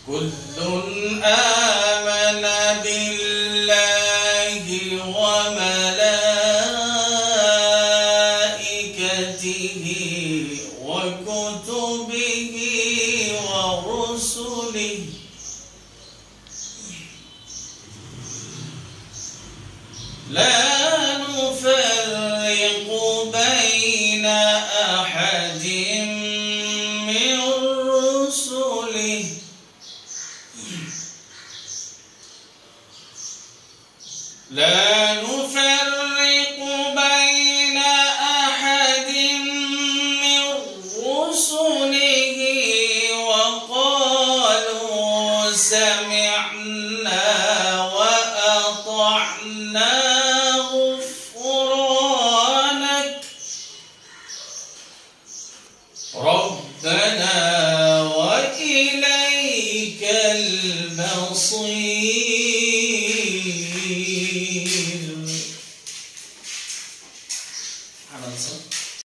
كل آمن بالله وملائكته وكتبه ورسله لا نفرق بين أحد من رسله لا نفرق بين أحد من رسله وقالوا سمعنا وأطعنا غفرانك ربنا وإليك المصير.